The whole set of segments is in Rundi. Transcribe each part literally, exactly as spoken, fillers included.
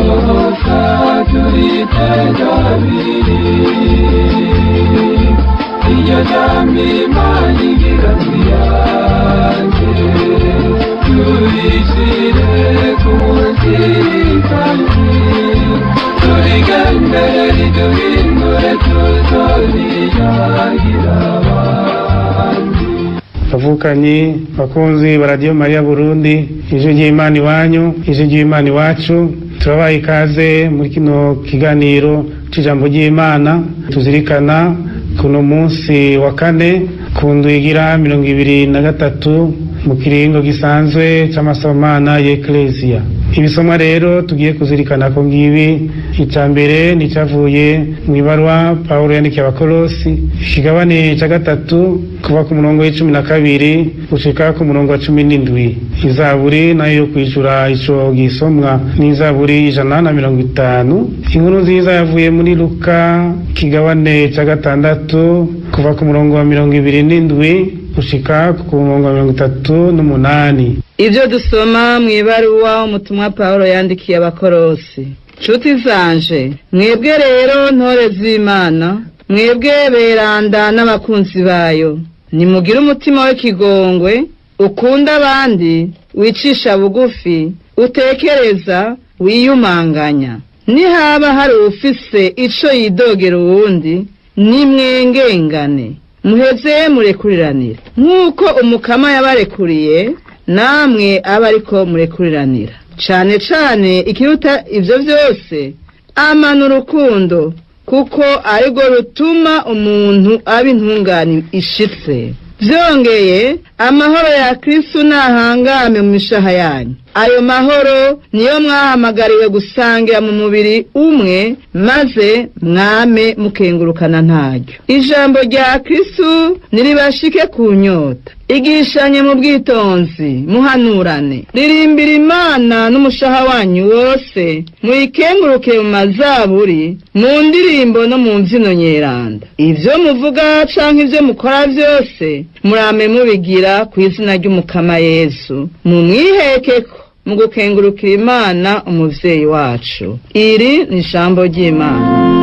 Bavukanye bakunzi ba Radio Maria Burundi, ijwi ry'Imana iwanyu, ijwi ry'Imana iwacu, turabaye ikaze muri kino kiganiro c'ijambo ry'Imana. Tuzirikana kuno munsi wa kane ku ndwi igira mirongo ibiri na gatatu mu kiringo gisanzwe c'amasomana y'Eklezia. Ibisomwa rero tugiye kuzirikana ko ngibi, icambere ni cavuye mu ibarwa Paulo yandikiye Abakolosi, ikigabane ca gatatu kuva ku murongo w'icumi na kabiri gushika ku murongo wa cumi n'indwi. Izaburi nayo yo kwijura ico gisomwa ni Izaburi ijana na mirongo itanu. Inkuru nziza yavuye muri Luka ikigabane ca gatandatu kuva ku murongo wa mirongo ibiri n'indwi gushika ku murongo wa mirongo itatu n'umunani. Ivyo dusoma mw'ibaruwa umutumwa Paulo yandikiye Abakolosi. Nshuti zanje, mwebwe rero ntore z'Imana, mwebwe beranda n'abakunzi bayo, nimugire umutima w'ikigongwe, ukunda abandi, wicisha bugufi, utekereza, wiyumanganya. Nihaba hari ufise ico yidogera uwundi, nimwengengane, muheze murekuriranira. Nk'uko umukama yabarekuriye, namwe aba ariko murekuriranira. Cane cane ikiruta ivyo vyose, amana urukundo, kuko arirwo rutuma umuntu aba intungane ishitse. Vyongeye, amahoro ya Kristo nahangame mu mishaha yanyu. Ayo mahoro niyo mwahamagariwe gusangira mu mubiri umwe, maze mwame mukengurukana ntaryo. Ijambo rya Kristo niribashike ku nyota. Igishanye mu bwitonzi, muhanurane. Ririmbira Imana n'umushaha wanyu wose, muyikenguruke mu mazaburi, mu ndirimbo no mu mvyino nyeranda. Ivyo muvuga canke ivyo mukora vyose, murame mubigira ku izina ry'umukama Yesu. Mumwihekeko mu gukengurukira Imana umuvyeyi wacu. Iri ni ijambo ry'Imana.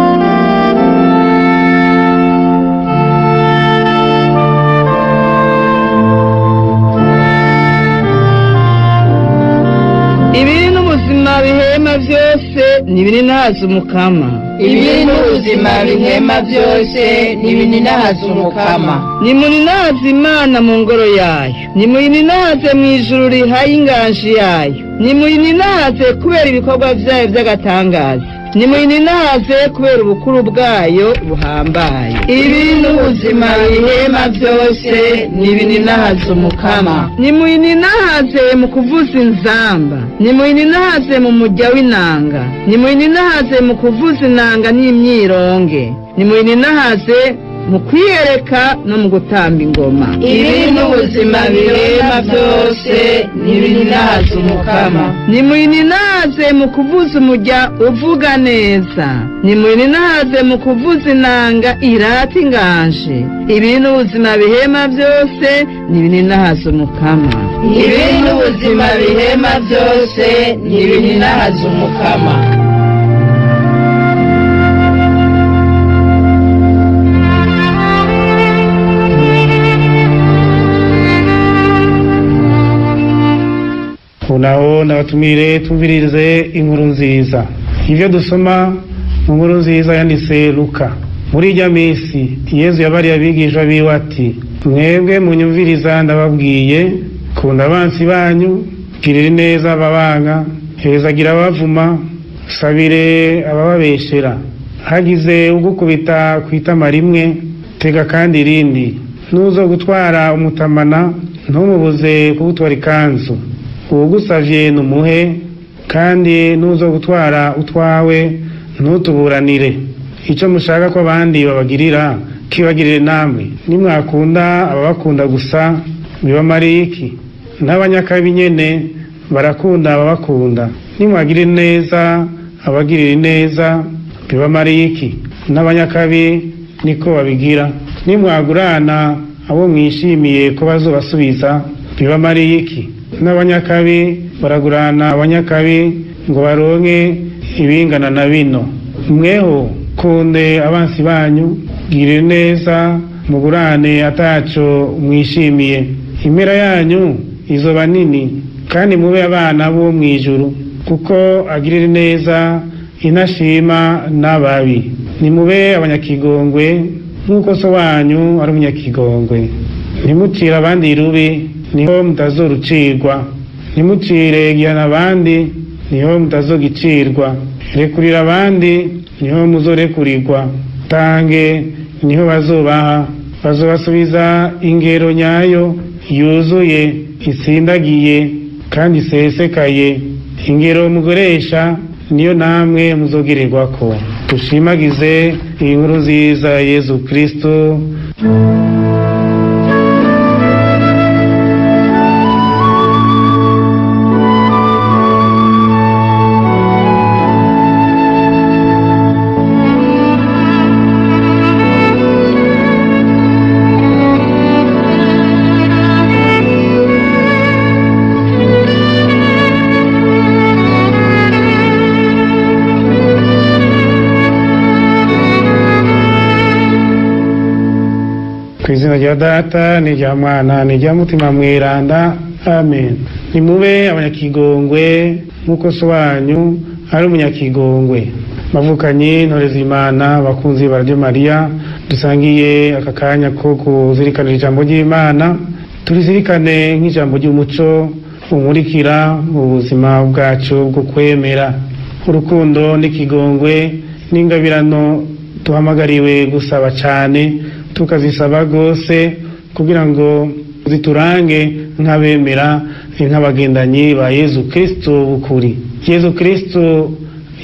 Ibiri n'ubuzima bihema vyose nibininahaza umukama. Ibiri n'ubuzima bihema vyose nibininahaza umukama. Nimuninahaze Imana mu ngoro yayo, nimuninahaze mw'ijuru rihaye inganji yayo, nimuninahaze kubera ibikorwa vyayo vy'agatangaza, nimuninahaze kubera ubukuru bwayo buhambaye. Ibiri n'ubuzima bihema vyose nibininahaza umukama. Nimuninahaze mu kuvuza inzamba, nimuninahaze mu murya w'inanga, nimuninahaze mu kuvuza inanga n'imyironge, nimuninahaze mu kwiyereka no mu gutamba ingoma. Ibiri n'ubuzima bihema vyose nibininahaza umukama. Nimuninahaze mu kuvuza umurya uvuga neza, nimuninahaze mu kuvuza inanga irata inganje. Ibiri n'ubuzima bihema vyose nibininahaza umukama. Ibiri n'ubuzima bihema vyose nibininahaza umukama. Unaho nabatumire tumviririze inkuru nziza. Ivyo dusoma mu nkuru nziza yanditse Luka. Muri irya misi Yesu yabariye abigishwa biwe ati, mwebwe munyumviriza ndababwiye, kunda abansi banyu, girira neza ababanga, hezagira abavuma, sabire abababeshera. Hagize ugukubita kwitama rimwe, tega kandi irindi. Nuzo gutwara umutamana, ntumubuze kugutwara ikanzu. Uwugusavye numuhe, kandi nuzo gutwara utwawe ntutuburanire. Ico mushaka ko abandi babagirira kibagirire namwe. Nimwakunda ababakunda gusa bibamariye iki? N'abanyakabi nyene barakunda ababakunda. Nimwagirire neza abagirire neza bibamariye iki? N'abanyakabi niko babigira. Nimwagurana abo mwishimiye ko bazobasubiza bibamariye iki? N'abanyakabi baragurana abanyakabi ngo baronke ibingana na bino. Mweho kunde abansi banyu, girire neza mugurane ataco mwishimiye. Impera yanyu izoba nini, kandi mube abana bo mwijuru, kuko agirira neza inashima n'ababi. Nimube abanyakigongwe nk'uko so wanyu ari umunyakigongwe. Ntimucire abandi irubi, niho mutazorucirwa. Ntimucire igihano abandi, niho mutazogicirwa. Rekurira abandi, niho muzorekurirwa. Tange, niho bazobaha. Bazobasubiza ingero nyayo yuzuye, itsindagiye kandi isesekaye. Ingero mugoresha niyo namwe muzogirirwako. Tushimagize inkuru nziza ya Yezu Kristo. Kw'izina rya Data n'irya Mwana n'irya Mutima Mweranda, amen. Nimube abanyakigongwe nk'uko so wanyu ari umunyakigongwe. Bavukanye ntore z'Imana, bakunzi ba Radio Maria, dusangiye aka kanya ko kuzirikanira ijambo ry'Imana. Turizirikane nk'ijambo ry'umuco umurikira mu buzima bwacu bwo kwemera. Urukundo n'ikigongwe n'ingabirano duhamagariwe gusaba cyane, tukazisaba gose kugira ngo ziturange nk'abemera, nk'abagendanyi ba Yezu Kristo bukuri. Yezu Kristo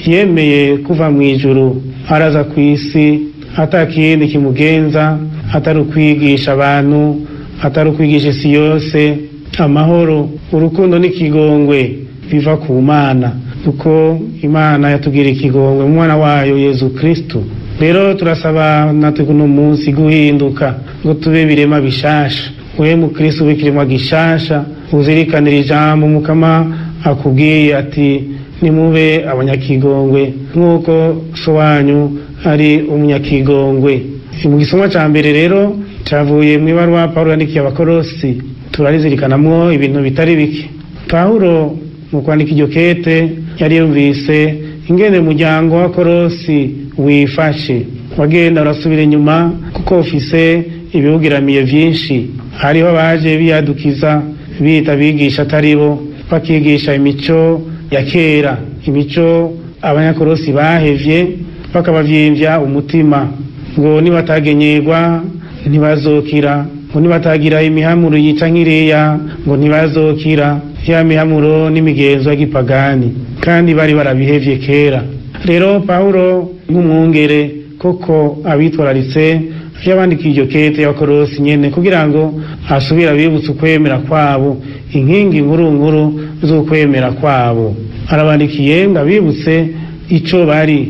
yemeye kuva mu ijuru araza ku isi, atakindi kimugenza atari ukwigisha abantu, atari ukwigisha isi yose amahoro, urukundo n'ikigongwe biva ku Mana, kuko Imana yatugiriye ikigongwe mu mwana wayo Yezu Kristo. Rero turasaba natwe kuno munsi guhinduka ngo tube birema bishasha. We mu Kristo bikiremwa gishasha, uzirikanira ijambo Mukama akubwiye ati nimube abanyakigongwe nk'uko so wanyu ari umunyakigongwe. Mu gisomwa ca mbere rero cavuye mu ibaruwa Pawulo yandikiye Abakolosi, turarizirikanamwo ibintu bitari bike. Pawulo mu kwandika iryo kete yari yumvise ingene umuryango wa Kolosi wifashe, wagenda urasubira inyuma kuko ufise ibiwugiramiye vyinshi. Hariho baje biyadukiza bita bigisha ataribo, bakigisha imico ya kera, imico abanyakolosi bahevye, bakabavyimvya umutima ngo nibatagenyerwa ntibazokira, ngo nibatagira imihamuro yica nk'iriya ngo ntibazokira, ya mihamuro n'imigenzo ya gipagani, kandi bari barabihevye kera. Rero Pawulo nk'umwungere koko abitwararitse yabandikiye iryo kete y'Abakolosi nyene kugira ngo asubira bibutse ukwemera kwabo, inkingi nkuru nkuru z'ukwemera kwabo. Arabandikiye ngo abibutse ico bari,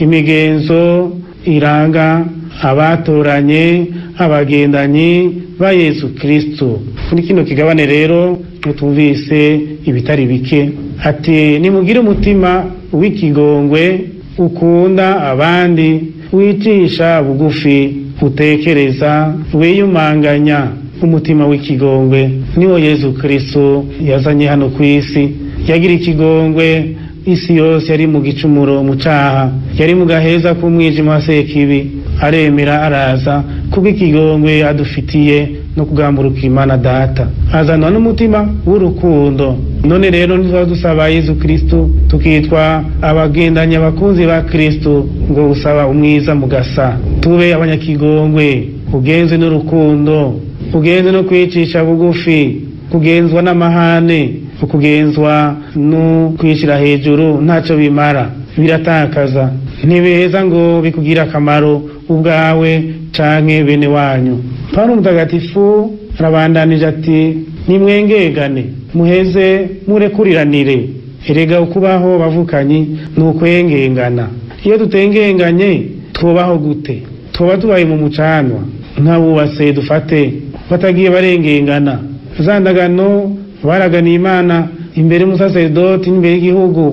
imigenzo iranga abatoranye, abagendanyi ba Yezu Kristo. Muri kino kigabane rero tumvise ibitari bike, ati nimugire umutima w'ikigongwe, ukunda abandi, wicisha bugufi, utekereza, wiyumanganya. Umutima w'ikigongwe niwo Yezu Kristo yazanye hano ku isi. Yagira ikigongwe isi yose yari mu gicumuro, mu caha, yari mu gaheza k'umwijima wa sekibi, aremera araza kubw'ikigongwe adufitiye no kugamburuka Imana Data, azanwa n'umutima w'urukundo. None rero nitwa dusaba Yezu Kristo, tukitwa abagendanya abakunzi ba Kristo, ngo usaba umwiza mugasa. Tube abanyakigongwe, ugenze n'urukundo, ugenze no kwicisha bugufi, kugenzwa n'amahane, ukugenzwa no kwishira hejuru ntaco bimara, biratakaza, ntibiheza ngo bikugira akamaro ubwawe canke bene wanyu. Paulo mutagatifu arabandanije ati nimwengegane, muheze murekuriranire. Erega ukubaho bavukanyi nukwengengana. Iyo tutengenganye twobaho gute? Twoba tubaye mu mucanwa nk'abubatse dufate batagiye barengengana. Zandagano baragana Imana imbere y'umusaserdoti, imbere y'igihugu,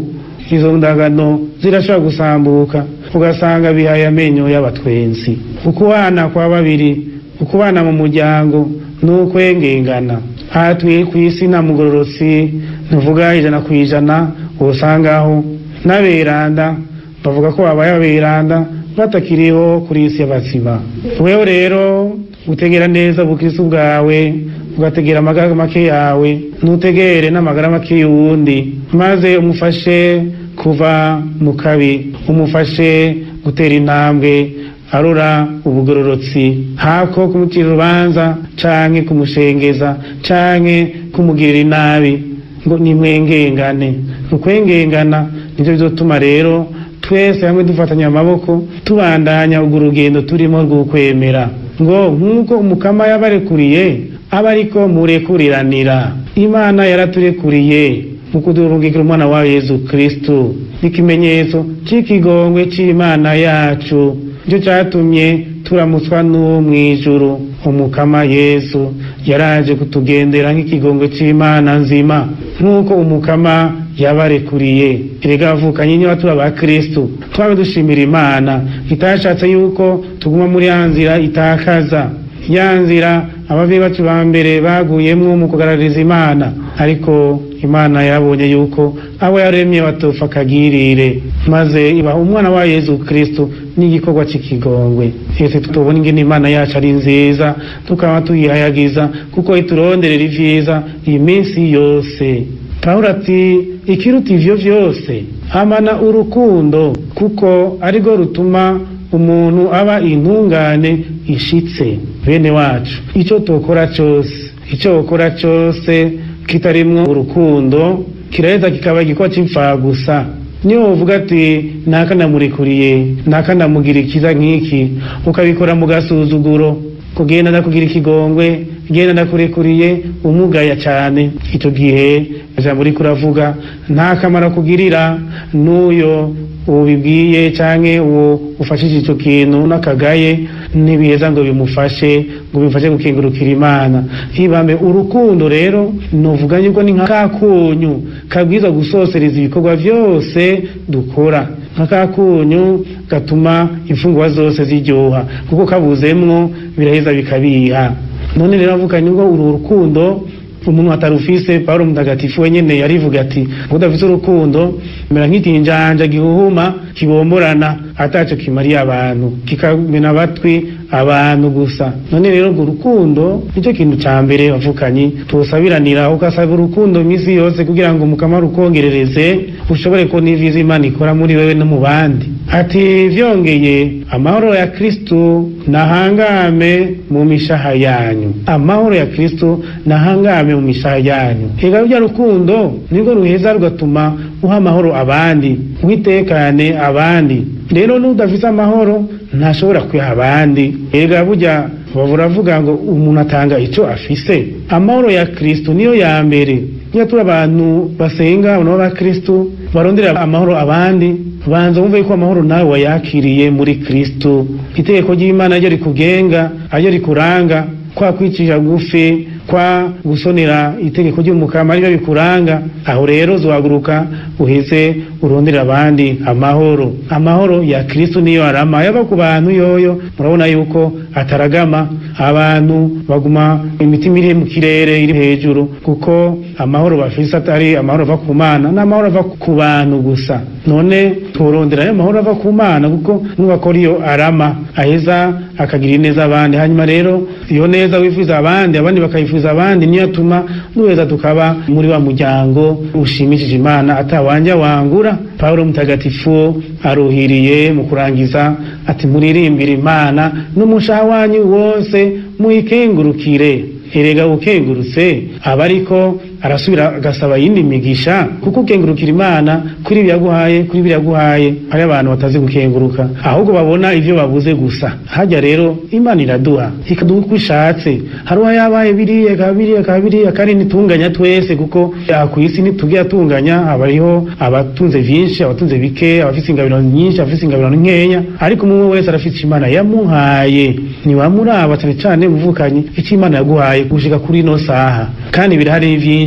izo ndagano zirashobora gusambuka ugasanga bihaye amenyo y'abatwenzi. Ukubana kwa babiri, ukubana mu muryango n'ukwengengana. Aha turi ku isi nta mugororotsi ntuvuga ijana ku ijana usangaho n'aberanda bavuga ko babaye aberanda batakiriho kuri isi y'abazima. Wewe rero utegera neza ubukristo bwawe, ugategera amagara make yawe, nutegere n'amagara make y'uwundi, maze umufashe kuva mu kabi, umufashe gutera intambwe arora ubugororotsi, hako kumutira urubanza canke kumushengeza canke kumugirira inabi ngo nimwengengane. Ukwengengana nivyo bizotuma rero twese hamwe dufatanya amaboko tubandanya urwo rugendo turimo rw'ukwemera, ngo nk'uko umukama yabarekuriye aba ariko murekuriranira. Imana yaraturekuriye mu kudurungikira umwana wa Yezu Kristo, n'ikimenyetso c'ikigongwe c'Imana yacu, nico catumye turamutswa n'uwo mw'ijuru. Umukama Yesu yaraje kutugendera nk'ikigongwe c'Imana nzima, nk'uko umukama yabarekuriye. Erega avukanye niba turi aba Kristo, twabe dushimira Imana itashatse yuko tuguma muri ya nzira itakaza, ya nzira abavyeyi bacu ba mbere baguyemwo mu kugaragariza Imana, ariko Imana yabonye yuko abo yaremye batopfa kagirire, maze ibaha umwana wa Yezu Kristo n'igikorwa c'ikigongwe. Ese tutobona ingene Imana yacu ari nziza, tukaba tuyihayagiza kuko ituronderera ivyiza iyi minsi yose. Pawulo ati ikiruta ivyo vyose hamana urukundo, kuko arirwo rutuma umuntu aba intungane ishitse. Bene wacu, ico tokora cose, ico ukora cose kitarimwo urukundo kiraheza kikaba igikorwa c'imfa gusa. Niyo uvuga ati naka namurekuriye, naka namugira ikiza nk'iki, ukabikora mu gasuzuguro, kugenda ndakugira ikigongwe, genda ndakurekuriye, umugaya cane, ico gihe ijambo riko uravuga nta kamaro kugirira n'uyo ubibwiye canke uwo ufashije ico kintu n'akagaye, ntibiheza ngo bimufashe ngo bimufashe gukengurukira Imana. Hibambe urukundo rero novuga yuko ni nk'akakunyu kabwiza gusosereza ibikorwa vyose dukora, nk'akakunyu gatuma imfungwa zose ziryoha, kuko kabuzemwo biraheza bikabiha. None rero avukanye ngo uru rukundo umuntu atarufise. Paulo mutagatifu wenyene yarivuga ati udafise urukundo mera nk'itinjanja gihuhuma kibomborana ataco kimariye abantu, kikamena abatwi abantu gusa. None rero urwo rukundo nico kintu ca mbere bavukanyi tusabiranira, ukasaba urukundo imisi yose kugira ngo umukama rukongerereze ushobore ko n'iviza Imana ikora muri wewe no mu bandi. Ati vyongeye amahoro ya Kristo nahangame mu mishaha yanyu, amahoro ya Kristo nahangame mu mishaha yanyu. Ega rya rukundo nirwo ruheza rugatuma uha amahoro abandi, witekane abandi. Rero n'udafise amahoro ntashobora kwiha abandi. Ega burya bavuravuga ngo umuntu atanga ico afise. Amahoro ya Kristo niyo ya mbere. Niyo turi abantu basenga no ba Kristo barondera amahoro abandi, banza wumve ko amahoro nawe wayakiriye muri Kristo. Itegeko ry'Imana ryo rikugenga, ayo rikuranga, kwa kwicisha gufi, kwa gusonera itegeko ry'umukama ryo bikuranga. Aho rero zuhaguruka uheze urondera abandi amahoro. Amahoro ya Kristo niyo arama yaba ku bantu yoyo. Murabona yuko ataragama abantu baguma imitima iri mu kirere iri hejuru, kuko amahoro bafise atari amahoro ava ku Mana, n'amahoro ava ku bantu gusa. None turondera ayo mahoro ava ku Mana, kuko nubakora iyo arama aheza akagira neza abandi. Hanyuma rero iyo neza wifuza abandi, abandi bakayifuza abandi, niyo atuma nuweza tukaba muri wa muryango ushimishije Imana atawanja wangura. Paulo mutagatifu aruhiriye mu kurangiza ati muririmbira Imana n'umushaha wanyu wose muikengurukire. Erega ukengurutse aba ariko arasubira agasaba yindi migisha, kuko ukengurukira Imana kuri byaguhaye kuri byaguhaye hari abantu batazi gukenguruka, ahubwo babona ivyo babuze gusa. Hajya rero Imana iraduha ikaduha uko ishatse, haruha yabaye biriye kabiri kabiri akari nitunganya twese, kuko yakwisi nitugiye atunganya abariho abatunze vyinshi, abatunze bike, abafise ingabiro nyinshi, abafise ingabiro nkeya, ariko umwe wese arafite Imana yamuhaye. Ni wamuraba cyane cyane muvukanye iki Imana yaguhaye gushika kuri no saha, kandi birahari vyinshi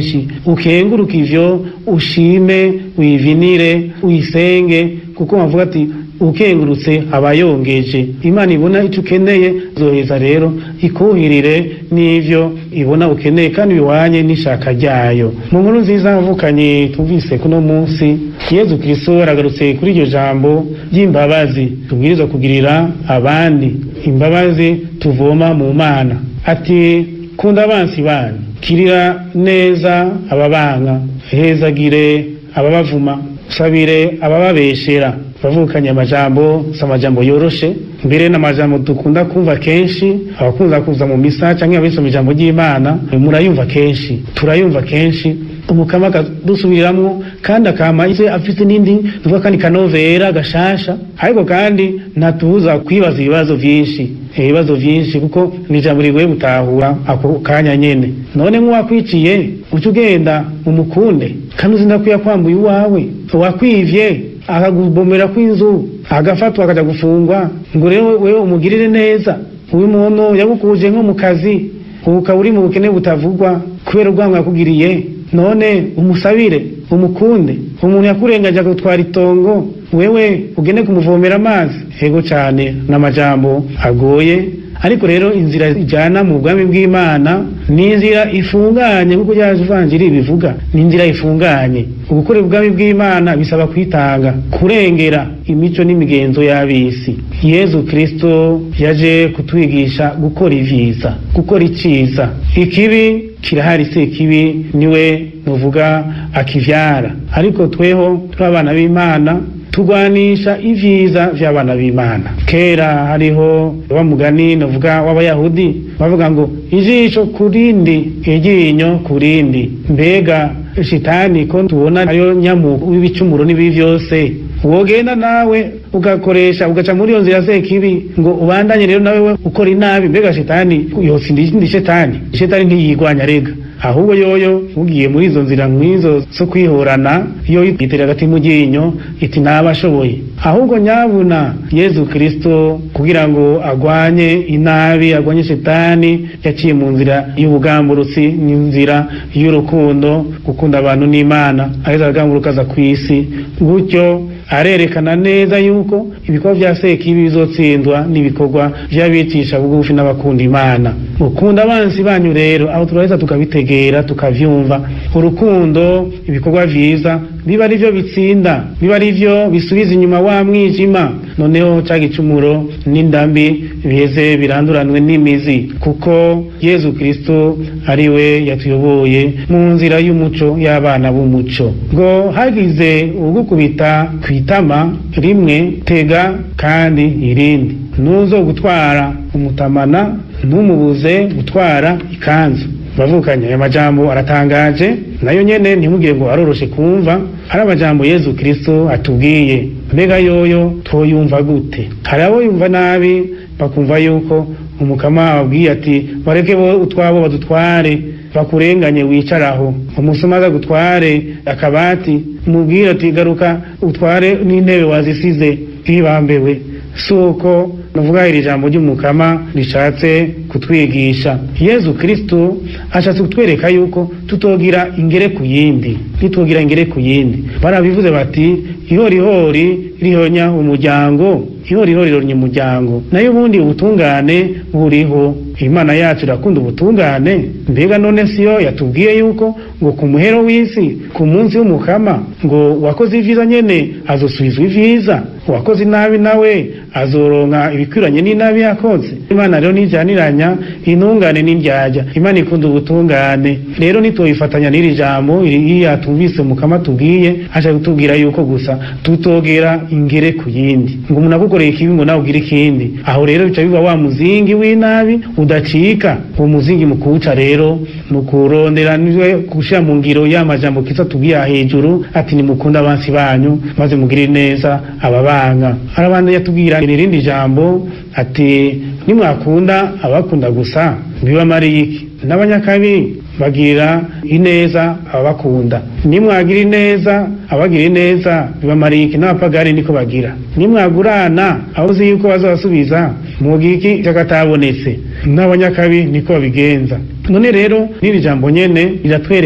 kenshi ukenguruka ivyo ushime wivinire uyisenge kuko bavuga ati ukengurutse abayongeje Imana ibona icyo ukeneye zoheza rero ikuhirire n'ivyo ibona ukeneye kandi biwanye n'ishaka ryayo. Mu nkuru nziza mvukanye tuvise kuno munsi Yezu Kristo aragarutse kuri iryo jambo ry'imbabazi tubwirizwa kugirira abandi, imbabazi tuvoma mu Mana. Ati kunda abansi banyu, kirira neza ababanga, hezagire ababavuma, sabire abababeshera. Bavukanye amajambo samajambo yoroshe mbere n'amajambo dukunda kumva kenshi abakunza kuza mu misa canke abisoma ijambo ry'Imana murayumva kenshi turayumva kenshi umukama dusubiramwo kandi akama ize afite nindi duvuga kandi kanovera gashasha ariko kandi natuza kwibaza ibibazo vyinshi ibibazo vyinshi kuko ni jambo rigoye gutahura ako kanya nyene. None nk'uwakwiciye uca ugenda umukunde kandi uzinda kuya kwambuye uwawe wakwivye akagubomera kw'inzu agafatwa akaja gufungwa ngo rero wewe umugirire neza uyu muntu yagukuje nko mu kazi ukaba uri mu bukene butavugwa kubera ubwanwa yakugiriye none umusabire umukunde. Umuntu yakurengaje gutwara itongo wewe ugene kumuvomera amazi ego cyane n'amajambo agoye ariko rero inzira ijana mu bwami bw'Imana ni inzira ifunganye kuko yaje uvanjiri bivuga ni inzira ifunganye. Ubukore bw'ubwami bw'Imana bisaba kwitanga kurengera imico n'imigenzo y'abisi. Yezu Kristo yaje kutwigisha gukora ivyiza gukora iciza. Ikibi kirahari se kibi niwe nuvuga akivyara ariko tweho twabana b'Imana tugwanisha ivyiza vy'abana b'Imana. Kera hariho wa mugani navuga w'abayahudi bavuga ngo ijisho kurindi iryinyo kurindi. Mbega shitani ko tubona ayo nyamu w'ibicumuro n'ibi vyose wogenda nawe ugakoresha ugaca muri iyo nzira se kibi ngo ubandanye rero nawe ukora inabi. Mbega shitani yose ndi shitani shitani ntiyigwanya rega ahubwo yoyo ugiye muri izo nzira nk'izo zo kwihorana yo yitera gati mu ginyo iti nabashoboye. Ahubwo nyabuna Yezu Kristo kugira ngo agwanye inabi agwanye shitani yaciye mu nzira y'ubugamburutsi n'inzira y'urukundo gukunda abantu n'Imana aheza agamburukaza kwisi gutyo arerekana neza yuko ibikorwa vya sekibi bizotsindwa n'ibikorwa vy'abicisha bugufi n'abakunda Imana. Ukunda abansi banyu rero aho turaheza tukabitegera tukavyumva urukundo ibikorwa vyiza biba ari vyo bitsinda biba ari vyo bisubiza inyuma wa mwijima noneho ca gicumuro n'indambi biheze biranduranwe n'imizi kuko Yezu Kristo ari we yatuyoboye mu nzira y'umuco y'abana b'umuco. Ngo hagize ugukubita kwitama rimwe tega kandi irindi nuzo gutwara umutamana ntumubuze gutwara ikanzu. Bavukanye aya majambo aratangaje nayo nyene ntimugire ngo aroroshe kumva ari amajambo Yezu Kristo atubwiye. Mbega yoyo twoyumva gute? Hari abo yumva nabi bakumva yuko umukama abwiye ati bareke bo utwabo badutware bakurenganye wicaraho umusomaza gutware akabati mubwira ati garuka utware n'intebe wazisize bibambewe. Suko navuga iri jambo ry'umukama rishatse kutwigisha. Yezu Kristo ashatse kutwereka yuko tutogira ingere ku yindi nitugira ingere ku yindi. Barabivuze bati ihori hori rihonya umuryango ihori hori rihonya umuryango nayo ubundi ubutungane buriho. Imana yacu irakunda ubutungane. Mbega none siyo yatubwiye yuko ngo ku muhero w'isi ku munsi w'umukama ngo wakoze ivyiza nyene azosubizwa ivyiza wakoze nabi nawe azoronka ibikwiranye n'inabi yakoze. Imana rero nijyaniranya intungane n'indyarya. Imana ikunda ubutungane rero nitoyifatanya n'iri jambo iri yatumvise mukama tubwiye aje kutubwira yuko gusa tutogera ingere ku yindi ngo umuntu agukoreye ikibi ngo nawe ugire ikindi. Aho rero bica biba wa muzingi w'inabi udacika. Uwo muzingi mukuca rero nukurondera niwe gushira mu ngiro y'amajambo kisa tubwiye hejuru ati nimukunda abansi banyu maze mugire neza ababanga. Arabanda yatubwira irindi jambo ati nimwakunda abakunda gusa bibamariye iki? N'abanyakabi bagira ineza abakunda. Nimwagira ineza abagira ineza bibamariye iki? N'abapagari niko bagira. Nimwagurana aho uzi yuko bazabasubiza mugiki cyakatabonetse n'abanyakabi niko babigenza. None rero n'iri jambo nyene riratwereka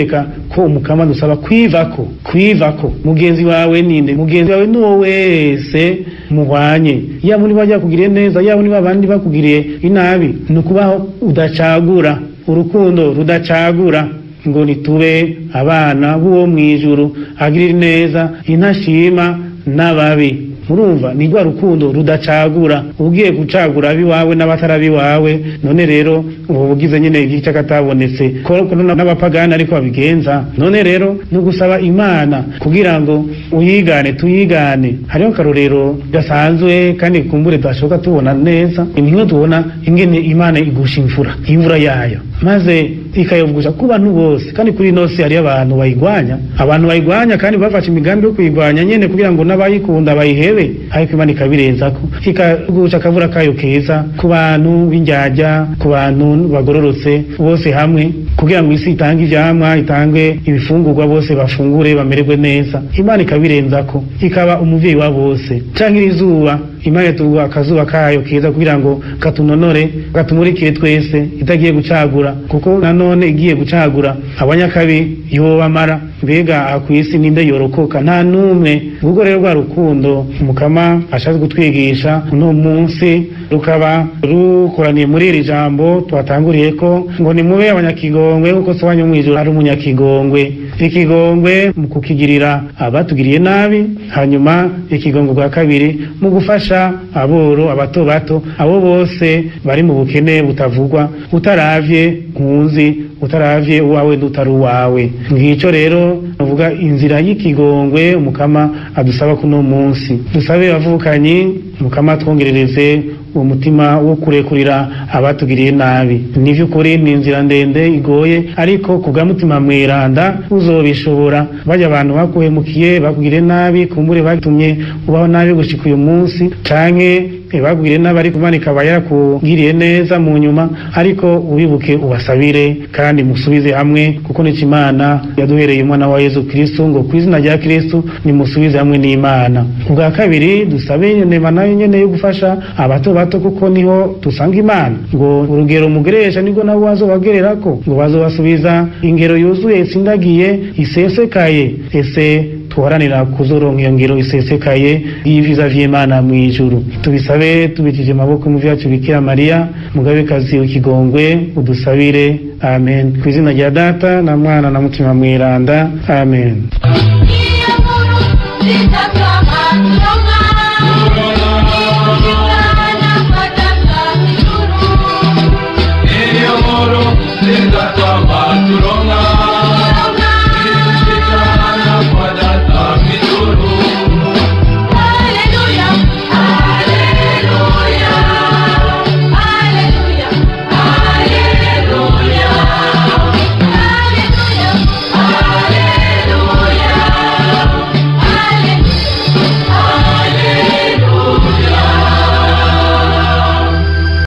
ko umukama dusaba kwivako kwivako mugenzi wawe ninde mugenzi wawe nuwo wese muhwanye yaba muri bajya kugiriye neza yaba muri babandi bakugiriye inabi nukubaho udacagura urukundo rudacagura ngo nitube abana b'uwo mwijuru agirira neza intashima n'ababi murumva ni rwa rukundo rudacagura ugiye gucagura abiwawe n'abatarabiwawe none rero ubu bugize nyene igice katabonetse ko n'abapagani ariko babigenza none rero no gusaba Imana kugira ngo uyigane tuyigane hariho karorero gasanzwe kandi kumbure twashoka tubona neza imwe tubona ingene Imana igusha imvura imvura yayo maze ikayobusha ku bantu bose kandi kuri nose hari abantu bayigwanya abantu bayigwanya kandi bafashe imigambi yo kuyigwanya nyene kugira ngo n'abayikunda bayihebe ariko Imana ikabirenzako ikagusha kavura kayo keza ku bantu b'injyajya ku bantu bagororotse bose hamwe kugira ngo isi itange ivyamwa itange ibifungurwa bose bafungure bamererwe neza Imana ikabirenzako ikaba umuvyeyi wa bose canke izuba Imana yatuwa akazuba kayo keza kugira ngo katunonore katumurikire twese itagiye gucagura kuko nanone igiye gucagura abanyakabi yobamara mbega akwisi ninde yorokoka nta numwe ubwo rero rwa rukundo umukama ashatse gutwigisha uno munsi rukaba rukoraniye muri iri jambo twatanguriye ko ngo ni mube abanyakigongwe uko so wanyu mwijuru ari umunyakigongwe ikigongwe mu kukigirira abatugiriye nabi hanyuma ikigongwe bwa kabiri mu gufasha aboro abato bato abo bose bari mu bukene butavugwa utaravye nkunzi utaravye uwawe ndutari uwawe ngico rero uvuga inzira y'ikigongwe umukama adusaba kuno munsi dusabe bavukanyi umukama twongerereze uwo mutima wo kurekurira abatugiriye nabi nivyo kuri ni inzira ndende igoye ariko kubwa mutima mweranda uzobishobora bajya abantu bakuhemukiye bakugiriye nabi kumbure batumye ubaho nabi gushika uyu munsi canke bagwire n'abari kumanika bayara kugiriye neza mu nyuma ariko ubibuke ubasabire kandi musubize hamwe kuko ni Imana yaduhereye umwana wa Yesu Kristo ngo kwizina rya Kristo ni musubize hamwe n'Imana ubwa kabiri dusabe nyene nayo nyene yo gufasha abato bato kuko niho tusanga Imana ngo urugero mugeresha niko nabo bazobagererako ngo bazobasubiza ingero yuzuye sindagiye isesekaye ese tuharanira kuzoronka iyo ngero isesekaye yiviza vy'Imana mu ijuru tubisabe tubitije maboko mu vyacu Bikira Maria mugabekazi w'ikigongwe udusabire amen kwizina rya data na mwana na mutima mweranda amen.